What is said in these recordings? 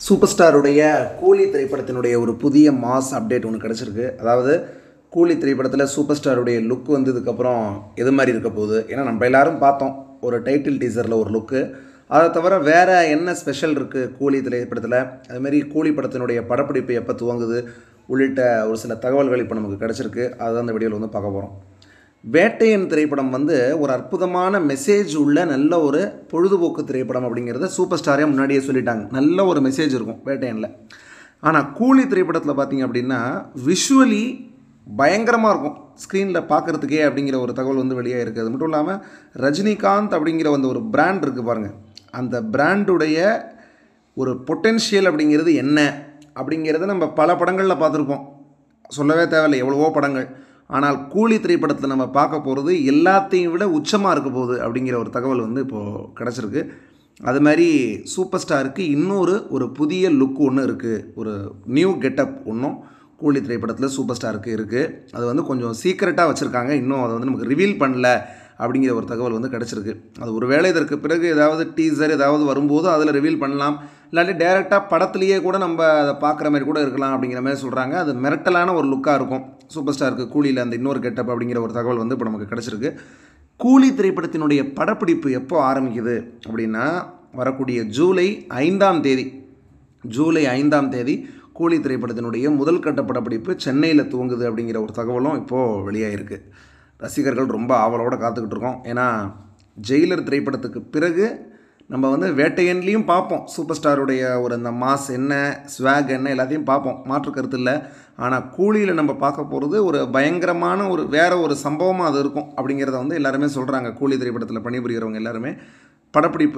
Super ஸ்டாருடைய கூலி திரைப்படத்தினுடைய ஒரு புதிய மாஸ் அப்டேட் ஒன்று கிடச்சிருக்கு. அதாவது கூலி திரைப்படத்தில் சூப்பர் ஸ்டாருடைய லுக் வந்ததுக்கப்புறம் எது மாதிரி இருக்க போகுது. ஏன்னா நம்ம எல்லோரும் பார்த்தோம் ஒரு டைட்டில் டீசரில் ஒரு லுக்கு. அதை தவிர வேறு என்ன ஸ்பெஷல் இருக்குது கூலி திரைப்படத்தில், அதுமாரி கூலி படத்தினுடைய படப்பிடிப்பு எப்போ துவங்குது உள்ளிட்ட ஒரு சில தகவல்கள் இப்போ நமக்கு கிடச்சிருக்கு. அதுதான் இந்த வீடியோவில் வந்து பார்க்க போகிறோம். வேட்டையன் திரைப்படம் வந்து ஒரு அற்புதமான மெசேஜ் உள்ள நல்ல ஒரு பொழுதுபோக்கு திரைப்படம் அப்படிங்கிறத சூப்பர் ஸ்டாரே முன்னாடியே சொல்லிட்டாங்க. நல்ல ஒரு மெசேஜ் இருக்கும் வேட்டையனில். ஆனால் கூலி திரைப்படத்தில் பார்த்திங்க அப்படின்னா விஷுவலி பயங்கரமாக இருக்கும், ஸ்க்ரீனில் பார்க்குறதுக்கே அப்படிங்கிற ஒரு தகவல் வந்து வெளியே இருக்குது. அது மட்டும் இல்லாமல் ரஜினிகாந்த் அப்படிங்கிற வந்து ஒரு பிராண்ட் இருக்குது பாருங்கள், அந்த பிராண்டுடைய ஒரு பொட்டென்ஷியல் அப்படிங்கிறது என்ன அப்படிங்கிறத நம்ம பல படங்களில் பார்த்துருப்போம், சொல்லவே தேவையில்லை, எவ்வளவோ படங்கள். ஆனால் கூலி திரைப்படத்தில் நம்ம பார்க்க போகிறது எல்லாத்தையும் விட உச்சமாக இருக்க போகுது அப்படிங்கிற ஒரு தகவல் வந்து இப்போது கிடச்சிருக்கு. அது மாதிரி சூப்பர் ஸ்டாருக்கு ஒரு புதிய லுக் ஒன்று இருக்குது, ஒரு நியூ கெட்டப் ஒன்றும் கூலி திரைப்படத்தில் சூப்பர் ஸ்டாருக்கு இருக்குது. அது வந்து கொஞ்சம் சீக்ரெட்டாக வச்சுருக்காங்க, இன்னும் அதை வந்து நமக்கு ரிவீல் பண்ணல அப்படிங்கிற ஒரு தகவல் வந்து கிடச்சிருக்கு. அது ஒரு வேளை இதற்கு பிறகு ஏதாவது டீசர் ஏதாவது வரும்போது அதில் ரிவீல் பண்ணலாம், இல்லாட்டி டேரெக்டாக படத்துலேயே கூட நம்ம அதை பார்க்குற மாதிரி கூட இருக்கலாம் அப்படிங்கிற மாதிரி சொல்கிறாங்க. அது மிரட்டலான ஒரு லுக்காக இருக்கும் சூப்பர் ஸ்டாருக்கு கூலியில் அந்த இன்னொரு கெட்டப் அப்படிங்கிற ஒரு தகவல் வந்து இப்போ நமக்கு கிடச்சிருக்கு. கூலி திரைப்படத்தினுடைய படப்பிடிப்பு எப்போ ஆரம்பிக்குது அப்படின்னா வரக்கூடிய ஜூலை 5ஆம் தேதி கூலி திரைப்படத்தினுடைய முதல் கட்ட படப்பிடிப்பு சென்னையில் துவங்குது அப்படிங்கிற ஒரு தகவலும் இப்போது வெளியாகிருக்கு. ரசிகர்கள் ரொம்ப ஆவலோடு காத்துக்கிட்டு இருக்கோம். ஏன்னா ஜெயிலர் திரைப்படத்துக்கு பிறகு நம்ம வந்து வேட்டையன்லேயும் பார்ப்போம் சூப்பர் ஸ்டாருடைய ஒரு அந்த மாஸ் என்ன, ஸ்வாக் என்ன, எல்லாத்தையும் பார்ப்போம், மாற்று கருத்து இல்லை. ஆனால் கூலியில் நம்ம பார்க்க போகிறது ஒரு பயங்கரமான ஒரு வேறு ஒரு சம்பவமாக அது இருக்கும் அப்படிங்கிறத வந்து எல்லாருமே சொல்கிறாங்க. கூலி திரைப்படத்தில் பணிபுரிகிறவங்க எல்லாருமே படப்பிடிப்பு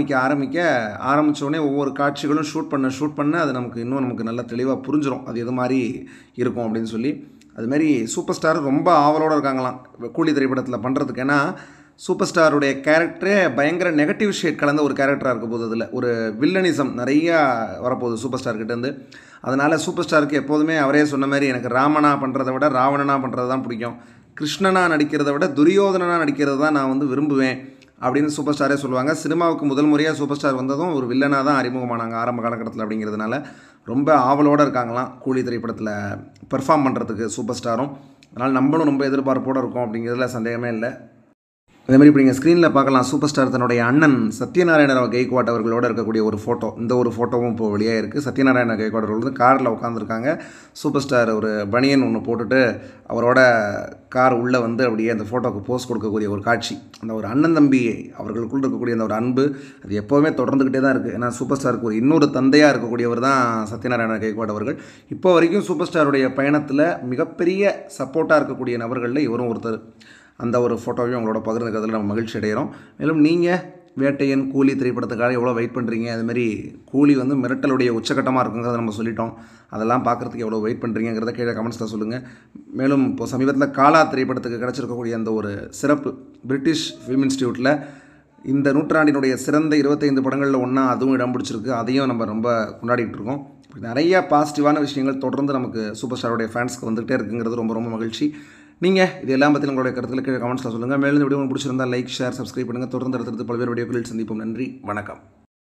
ஆரம்பித்தோடனே ஒவ்வொரு காட்சிகளும் ஷூட் பண்ண அது நமக்கு நல்லா தெளிவாக புரிஞ்சிடும் அது எது மாதிரி இருக்கும் அப்படின்னு சொல்லி. அதுமாரி சூப்பர் ஸ்டார் ரொம்ப ஆவலோடு இருக்காங்களாம் கூலி திரைப்படத்தில் பண்ணுறதுக்கு. ஏன்னா சூப்பர் ஸ்டாருடைய கேரக்டரே பயங்கர நெகட்டிவ் ஷேட் கலந்த ஒரு கேரக்டராக இருக்க போது, அதில் ஒரு வில்லனிசம் நிறையா வரப்போகுது சூப்பர் ஸ்டார்கிட்டேருந்து. அதனால் சூப்பர் ஸ்டாருக்கு எப்போதுமே அவரே சொன்ன மாதிரி எனக்கு ராமனா பண்ணுறதை விட ராவணனா பண்ணுறது தான் பிடிக்கும், கிருஷ்ணனா நடிக்கிறத விட துரியோதனனா நடிக்கிறது தான் நான் வந்து விரும்புவேன் அப்படின்னு சூப்பர் ஸ்டாரே சொல்லுவாங்க. சினிமாவுக்கு முதல் முறையாக சூப்பர் ஸ்டார் வந்ததும் ஒரு வில்லனாக தான் அறிமுகமானாங்க ஆரம்ப காலகட்டத்தில். அப்படிங்கிறதுனால ரொம்ப ஆவலோடு இருக்காங்களாம் கூலி திரைப்படத்தில் பெர்ஃபார்ம் பண்ணுறதுக்கு சூப்பர் ஸ்டாரும். அதனால் நம்மளும் ரொம்ப எதிர்பார்ப்போடு இருக்கோம் அப்படிங்கிறதுல சந்தேகமே இல்லை. அதேமாதிரி இப்போ நீங்கள் ஸ்க்ரீனில் பார்க்கலாம் சூப்பர் ஸ்டார் தன்னுடைய அண்ணன் சத்யநாராயண கைக்வாட் அவர்களோடு இருக்கக்கூடிய ஒரு ஃபோட்டோ, இந்த ஒரு ஃபோட்டோவும் இப்போது வெளியாக இருக்குது. சத்யநாராயண கைக்வாட் அவர்கள் வந்து காரில் உட்காந்துருக்காங்க. சூப்பர் ஸ்டார் ஒரு பனியன் ஒன்று போட்டுட்டு அவரோட கார் உள்ளே வந்து அப்படியே அந்த ஃபோட்டோவுக்கு போஸ் கொடுக்கக்கூடிய ஒரு காட்சி. அந்த ஒரு அண்ணன் தம்பி அவர்களுக்குள் இருக்கக்கூடிய அந்த ஒரு அன்பு அது எப்போவுமே தொடர்ந்துக்கிட்டே தான் இருக்குது. ஏன்னா சூப்பர் ஸ்டாருக்கு ஒரு இன்னொரு தந்தையாக இருக்கக்கூடியவர் தான் சத்யநாராயண கைக்வாட் அவர்கள். இப்போ வரைக்கும் சூப்பர் ஸ்டாருடைய பயணத்தில் மிகப்பெரிய சப்போர்ட்டாக இருக்கக்கூடிய நபர்களில் இவரும் ஒருத்தர். அந்த ஒரு ஃபோட்டோவையும் உங்களோட பகிர்ந்துக்கிறதுல நம்ம மகிழ்ச்சி அடைகிறோம். மேலும் நீங்கள் வேட்டையன் கூலி திரைப்படத்துக்காக எவ்வளோ வெயிட் பண்ணுறீங்க, அதுமாதிரி கூலி வந்து மிரட்டலுடைய உச்சகட்டமாக இருக்குங்கிறத நம்ம சொல்லிட்டோம், அதெல்லாம் பார்க்குறதுக்கு எவ்வளோ வெயிட் பண்ணுறீங்கிறத கீழே கமெண்ட்ஸில் சொல்லுங்கள். மேலும் இப்போ சமீபத்தில் காலா திரைப்படத்துக்கு கிடச்சிருக்கக்கூடிய அந்த ஒரு சிறப்பு பிரிட்டிஷ் ஃபிலிம் இன்ஸ்டியூட்டில் இந்த நூற்றாண்டினுடைய சிறந்த 25 படங்களில் ஒன்றா அதுவும் இடம் பிடிச்சிருக்கு. அதையும் நம்ம ரொம்ப கொண்டாடிட்டு இருக்கோம். நிறையா பாசிட்டிவான விஷயங்கள் தொடர்ந்து நமக்கு சூப்பர் ஸ்டாருடைய ஃபேன்ஸ்க்கு வந்துகிட்டே இருக்குங்கிறது ரொம்ப ரொம்ப மகிழ்ச்சி. நீங்கள் இது எல்லாம் பற்றி உங்களுடைய கருத்துக்களை கீழே கமெண்ட்ஸில் சொல்லுங்கள். மேலும் இந்த வீடியோ உங்களுக்கு பிடிச்சிருந்தால் லைக், ஷேர், சப்ஸ்கிரைப் பண்ணுங்கள். தொடர்ந்து அடுத்தடுத்து பல்வேறு வீடியோக்களில் சந்திப்போம். நன்றி, வணக்கம்.